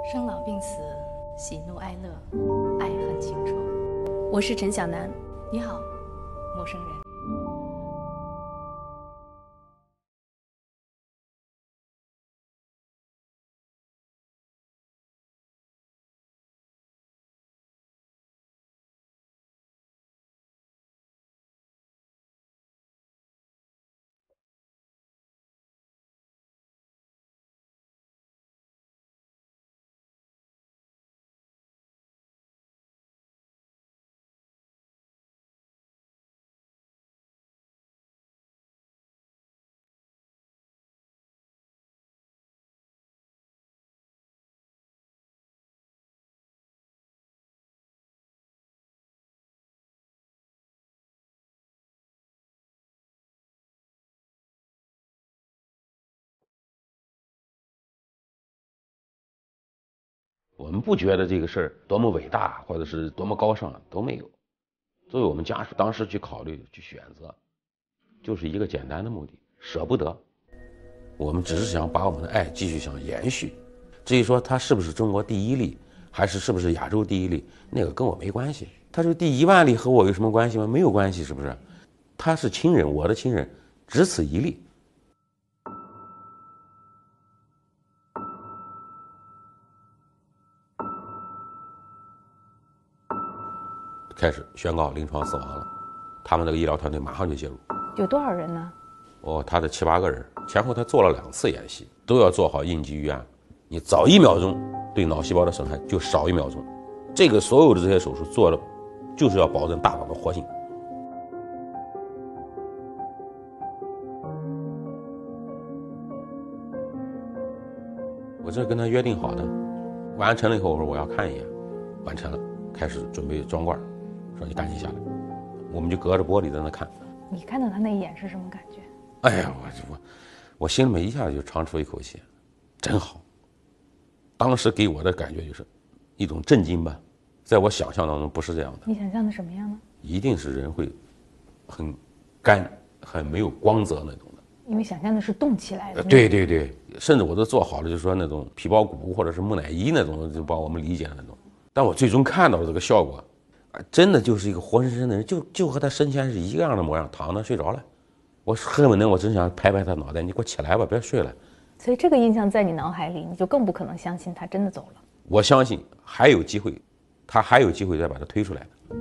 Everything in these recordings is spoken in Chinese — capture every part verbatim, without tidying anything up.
生老病死，喜怒哀乐，爱恨情仇。 我是陈小南。 你好，陌生人。 我们不觉得这个事儿多么伟大，或者是多么高尚，都没有。作为我们家属当时去考虑、去选择，就是一个简单的目的：舍不得。我们只是想把我们的爱继续想延续。至于说他是不是中国第一例，还是是不是亚洲第一例，那个跟我没关系。他是第一万例和我有什么关系吗？没有关系，是不是？他是亲人，我的亲人，只此一例。开始宣告临床死亡了，他们那个医疗团队马上就介入。 有多少人呢？ 哦，他的七八个人，前后他做了两次演习，都要做好应急预案。你早一秒钟，对脑细胞的损害就少一秒钟。这个所有的这些手术做了，就是要保证大脑的活性。我这跟他约定好的，完成了以后，我说我要看一眼，完成了，开始准备装罐。说你赶紧下来，我们就隔着玻璃在那看。 你看到他那一眼是什么感觉？ 哎呀，我我我心里面一下就长出一口气，真好。当时给我的感觉就是一种震惊吧，在我想象当中不是这样的。 你想象的什么样呢？ 一定是人会很干、很没有光泽那种的。 因为想象的是动起来的。 对对对，甚至我都做好了，就是说那种皮包骨或者是木乃伊那种，就把我们理解的那种。但我最终看到的这个效果。真的就是一个活生生的人，就就和他生前是一个样的模样，躺着睡着了。我恨不得我真想拍拍他脑袋，你给我起来吧，别睡了。 所以这个印象在你脑海里，你就更不可能相信他真的走了。 我相信还有机会，他还有机会再把他推出来的。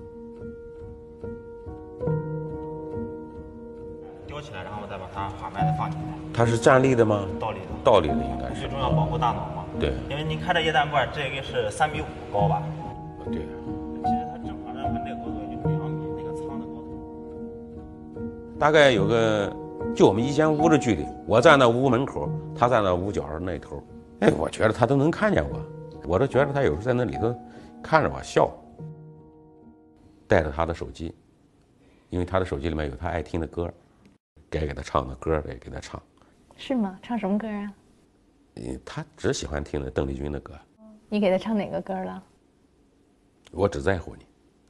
吊起来，然后再把它缓慢的放进来。 他是站立的吗？ 倒立的。 倒立的应该是。 最终要保护大脑嘛。 对。 因为您开的液氮罐，这个是三米五高吧？ 对。 其实它正好让我们那个高度也就是两米，那个舱的高度。 大概有个，就我们一间屋的距离，我站在屋门口，他站在屋角那头。哎，我觉得他都能看见我，我都觉得他有时候在那里头看着我笑。带着他的手机，因为他的手机里面有他爱听的歌，该给他唱的歌得给他唱。 是吗？唱什么歌啊？ 嗯，他只喜欢听的邓丽君的歌。 你给他唱哪个歌了？ 我只在乎你。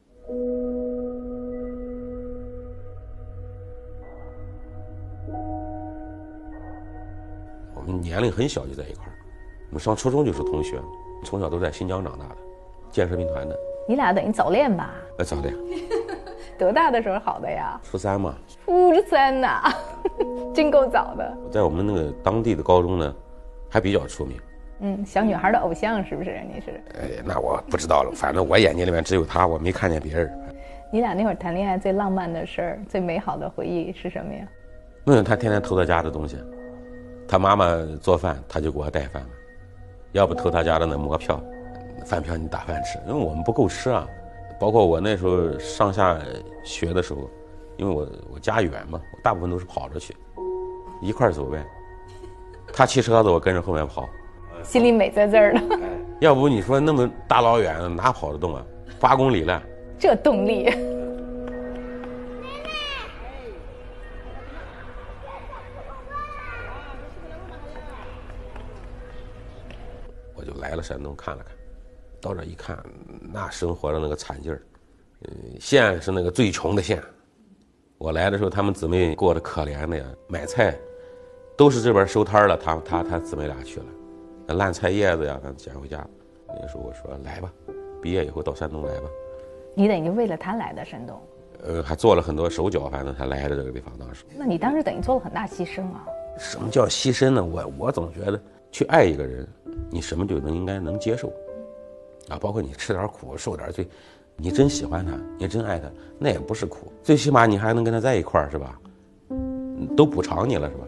我们年龄很小就在一块儿，我们上初中就是同学，从小都在新疆长大的，建设兵团的。 你俩等于早恋吧？ 呃，早恋。 多大的时候好的呀？ 初三嘛。 初三呐，真够早的。 在我们那个当地的高中呢，还比较出名。 嗯，小女孩的偶像是不是？你是？ 哎，那我不知道了，反正我眼睛里面只有他，我没看见别人。 你俩那会儿谈恋爱最浪漫的事儿、最美好的回忆是什么呀？ 没有，他天天偷他家的东西，他妈妈做饭，他就给我带饭了，要不偷他家的那馍票，饭票你打饭吃，因为我们不够吃啊。包括我那时候上下学的时候，因为我我家远嘛，我大部分都是跑着去，一块儿走呗。他骑车子，我跟着后面跑。 心里美在这儿了。 要不你说那么大老远哪跑得动啊？八公里了， 这动力。 我就来了山东看了看，到这一看，那生活的那个惨劲儿，嗯，县是那个最穷的县。我来的时候，他们姊妹过得可怜的呀，买菜都是这边收摊了，他他他姊妹俩去了。 那烂菜叶子呀，咱捡回家。那个时候我说来吧，毕业以后到山东来吧。 你等于为了他来的山东？ 呃，还做了很多手脚，反正才来的这个地方。当时， 那你当时等于做了很大牺牲啊。 什么叫牺牲呢？我我总觉得去爱一个人，你什么就能应该能接受，啊，包括你吃点苦受点罪，你真喜欢他，你真爱他，那也不是苦，最起码你还能跟他在一块儿，是吧？都补偿你了，是吧？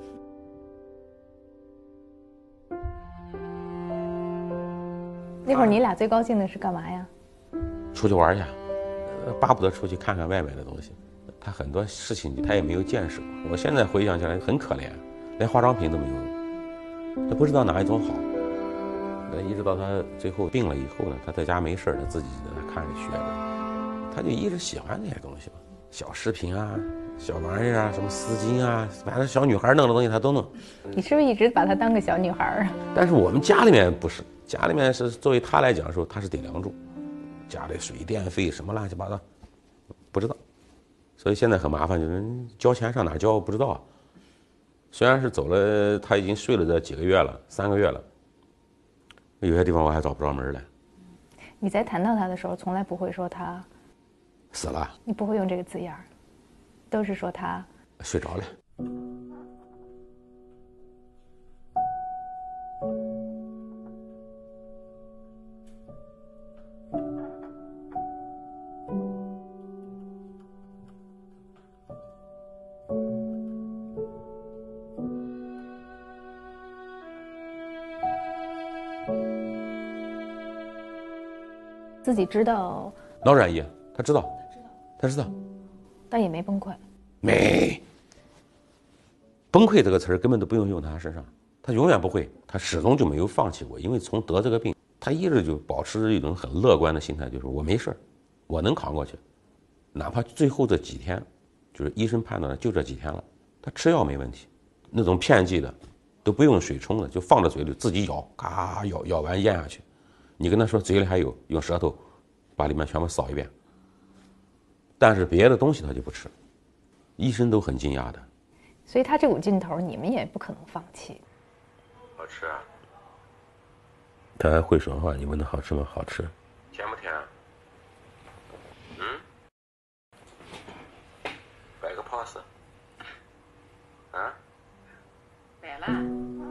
那会儿你俩最高兴的是干嘛呀？ 出去玩去，巴不得出去看看外面的东西。他很多事情他也没有见识，我现在回想起来很可怜，连化妆品都没有，他不知道哪一种好。一直到他最后病了以后呢，他在家没事，他自己在那看着学着，他就一直喜欢那些东西嘛，小饰品啊、小玩意儿啊、什么丝巾啊，反正小女孩弄的东西他都弄。 你是不是一直把她当个小女孩啊？ 但是我们家里面不是，家里面是作为他来讲的时候，他是顶梁柱，家里水电费什么乱七八糟，不知道。所以现在很麻烦，就是交钱上哪交不知道啊。虽然是走了，他已经睡了这几个月了，三个月了，有些地方我还找不着门来。 你在谈到他的时候，从来不会说他死了， 你不会用这个字眼儿，都是说他睡着了。 自己知道， 脑软液，他知道，他知道， 但也没崩溃。 没崩溃这个词儿根本都不用用他身上，他永远不会，他始终就没有放弃过。因为从得这个病，他一直就保持着一种很乐观的心态，就是我没事儿，我能扛过去，哪怕最后这几天，就是医生判断的就这几天了，他吃药没问题，那种片剂的都不用水冲的，就放在嘴里自己咬，嘎咬咬完咽下去。你跟他说嘴里还有，用舌头把里面全部扫一遍。但是别的东西他就不吃，医生都很惊讶的。 所以他这股劲头，你们也不可能放弃。 好吃啊！他还会说话，你问他好吃吗？好吃。甜不甜？嗯？摆个 pose。啊？ 摆了。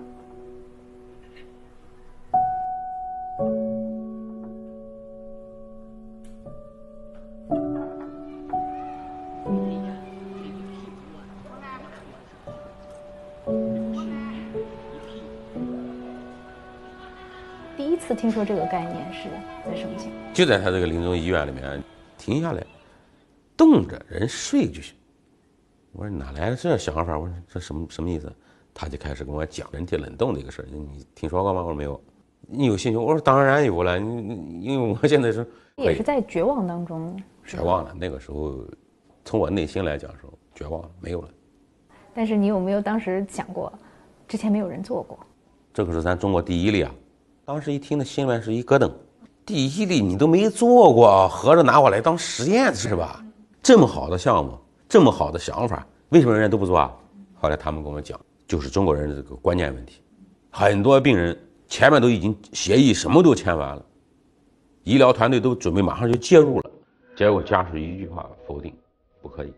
第一次听说这个概念是在什么情况？ 就在他这个临终医院里面，停下来，动着人睡就行。我说哪来的这想法？我说这什么什么意思？他就开始跟我讲人体冷冻这个事儿，你听说过吗？我说没有。你有兴趣？我说当然有了。你因为我现在是也是在绝望当中， 绝望了。那个时候，从我内心来讲说绝望了，没有了。 但是你有没有当时想过，之前没有人做过？ 这可是咱中国第一例啊！当时一听，那心里面是一咯噔。第一例你都没做过，合着拿我来当实验是吧？这么好的项目，这么好的想法，为什么人家都不做啊？后来他们跟我讲，就是中国人的这个观念问题。很多病人前面都已经协议什么都签完了，医疗团队都准备马上就介入了，结果家属一句话否定，不可以。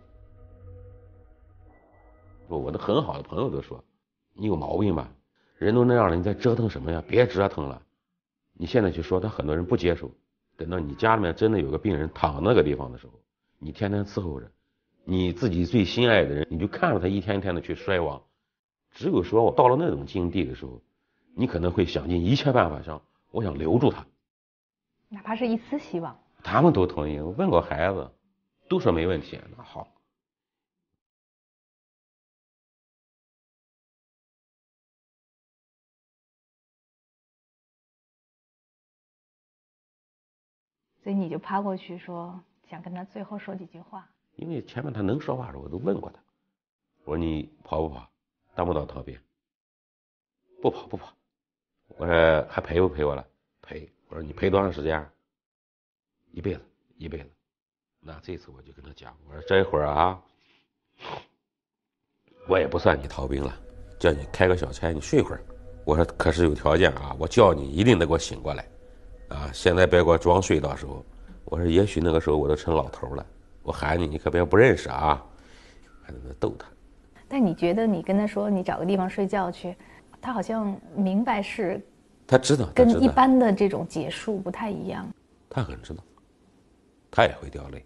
我的很好的朋友都说，你有毛病吧？人都那样了，你在折腾什么呀？别折腾了。你现在去说，他很多人不接受。等到你家里面真的有个病人躺那个地方的时候，你天天伺候着，你自己最心爱的人，你就看着他一天一天的去衰亡。只有说我到了那种境地的时候，你可能会想尽一切办法上，我想留住他， 哪怕是一丝希望。 他们都同意。我问过孩子，都说没问题。那好。 所以你就趴过去说，想跟他最后说几句话。 因为前面他能说话的时候，我都问过他，我说你跑不跑，当不当逃兵？不跑不跑。我说还陪不陪我了？陪。我说你陪多长时间？一辈子，一辈子。那这次我就跟他讲，我说这一会儿啊，我也不算你逃兵了，叫你开个小差，你睡一会儿， 我说可是有条件啊，我叫你一定得给我醒过来，啊，现在别给我装睡，到时候，我说也许那个时候我都成老头了，我喊你，你可别不认识啊，还在那逗他。 但你觉得你跟他说你找个地方睡觉去，他好像明白是， 他知道， 跟一般的这种结束不太一样。 他很知道，他也会掉泪，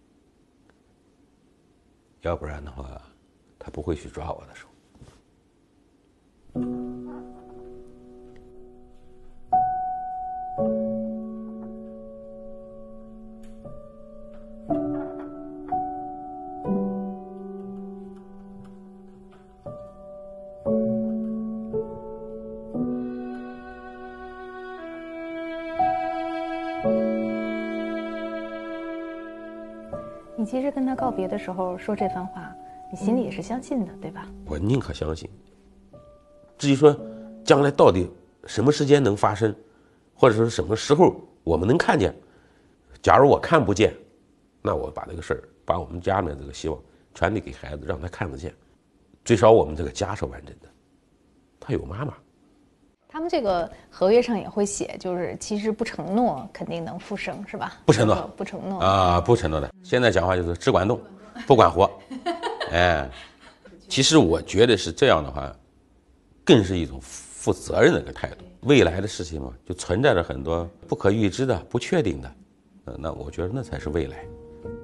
要不然的话，他不会去抓我的手。 你其实跟他告别的时候说这番话，你心里也是相信的，对吧？ 我宁可相信。至于说将来到底什么时间能发生，或者说什么时候我们能看见，假如我看不见，那我把这个事儿，把我们家里面这个希望传递给孩子，让他看得见，最少我们这个家是完整的，他有妈妈。 他们这个合约上也会写，就是其实不承诺肯定能复生，是吧？ 不承诺， 不承诺啊，不承诺的。现在讲话就是只管动，不管活。哎，其实我觉得是这样的话，更是一种负责任的一个态度。未来的事情嘛，就存在着很多不可预知的、不确定的，呃，那我觉得那才是未来。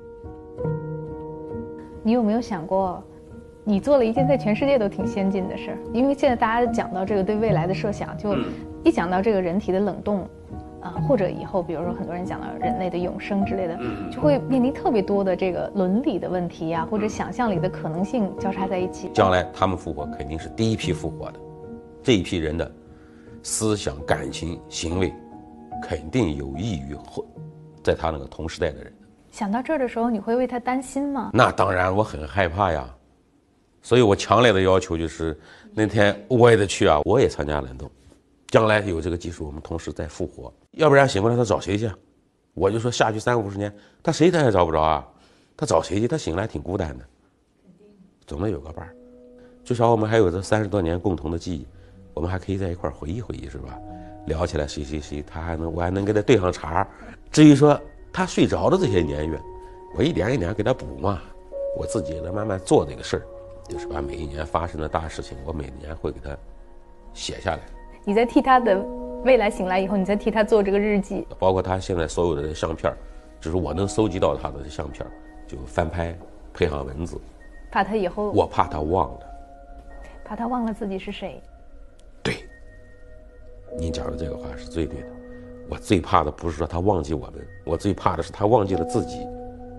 你有没有想过？你做了一件在全世界都挺先进的事儿，因为现在大家讲到这个对未来的设想，就一讲到这个人体的冷冻，啊、呃，或者以后比如说很多人讲到人类的永生之类的，就会面临特别多的这个伦理的问题呀、啊，或者想象力的可能性交叉在一起。 将来他们复活肯定是第一批复活的，这一批人的思想、感情、行为，肯定有益于后在他那个同时代的人。 想到这儿的时候，你会为他担心吗？ 那当然，我很害怕呀。所以我强烈的要求就是，那天我也得去啊，我也参加冷冻，将来有这个技术，我们同时再复活。要不然醒过来他找谁去？我就说下去三五十年，他谁他也找不着啊，他找谁去？他醒来挺孤单的，总得有个伴儿。至少我们还有这三十多年共同的记忆，我们还可以在一块儿回忆回忆，是吧？聊起来谁谁谁，他还能我还能给他对上茬。至于说他睡着的这些年月，我一点一点给他补嘛，我自己也在慢慢做这个事儿。就是把每一年发生的大事情，我每年会给他写下来。 你在替他的未来醒来以后，你在替他做这个日记， 包括他现在所有的相片，就是我能搜集到他的相片，就翻拍配上文字。 怕他以后， 我怕他忘了， 怕他忘了自己是谁。 对，你讲的这个话是最对的。我最怕的不是说他忘记我们，我最怕的是他忘记了自己。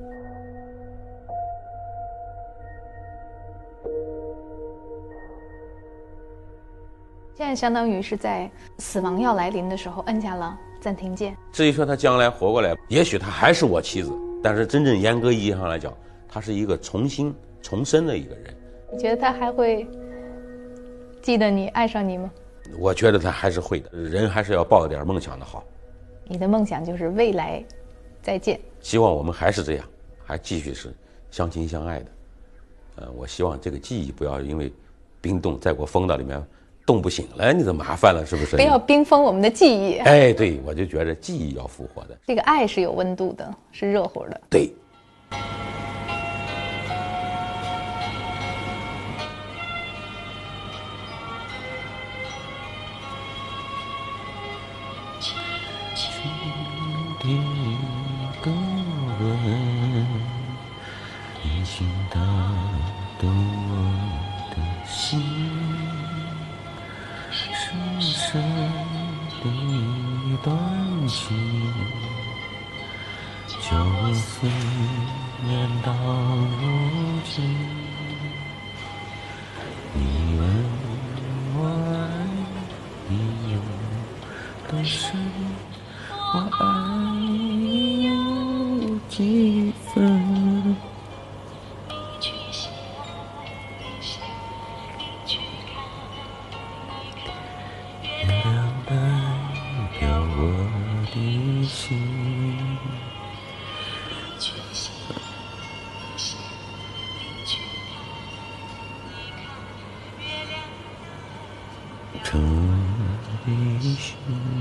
现在相当于是在死亡要来临的时候按下了暂停键。 至于说他将来活过来，也许他还是我妻子，但是真正严格意义上来讲，他是一个重新重生的一个人。 你觉得他还会记得你、爱上你吗？ 我觉得他还是会的，人还是要抱点梦想的好。 你的梦想就是未来再见。 希望我们还是这样，还继续是相亲相爱的。呃，我希望这个记忆不要因为冰冻再给我封到里面。冻不醒了，你就麻烦了，是不是？ 不要冰封我们的记忆。 哎，对，我就觉得记忆要复活的。 这个爱是有温度的，是热乎的。 对。 的吻，已经打动我的心。深深的一段情，叫我思念到如今。你问我爱你有多深，我爱你有几分？月亮代表我的心。 这一心。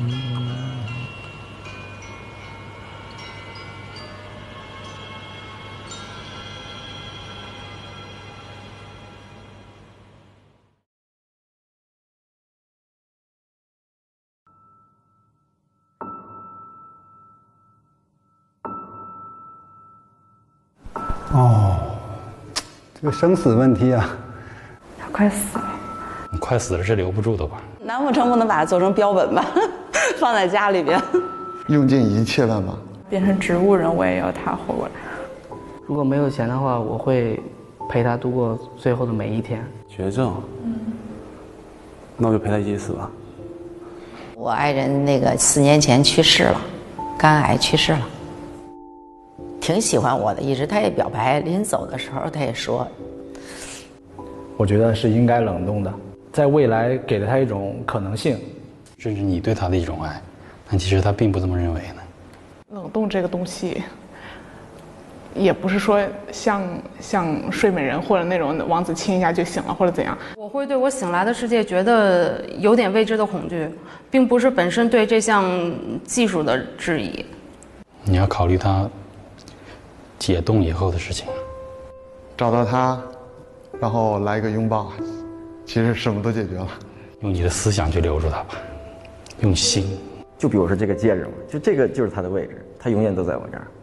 哦，这个生死问题啊， 他快死了。 你快死了是留不住的吧？ 难不成不能把它做成标本吧，放在家里边？ 用尽一切办法， 变成植物人，我也要他活过来。 如果没有钱的话，我会陪他度过最后的每一天。 绝症，嗯，那我就陪他一起死吧。 我爱人那个四年前去世了，肝癌去世了。挺喜欢我的，一直他也表白，临走的时候他也说， 我觉得是应该冷冻的，在未来给了他一种可能性， 这是你对他的一种爱，但其实他并不这么认为呢。 冷冻这个东西，也不是说像像睡美人或者那种王子亲一下就醒了或者怎样。 我会对我醒来的世界觉得有点未知的恐惧，并不是本身对这项技术的质疑。 你要考虑他解冻以后的事情。 找到他，然后来一个拥抱，其实什么都解决了。 用你的思想去留住他吧，用心。 就比如说这个戒指嘛，就这个就是他的位置，他永远都在我这儿。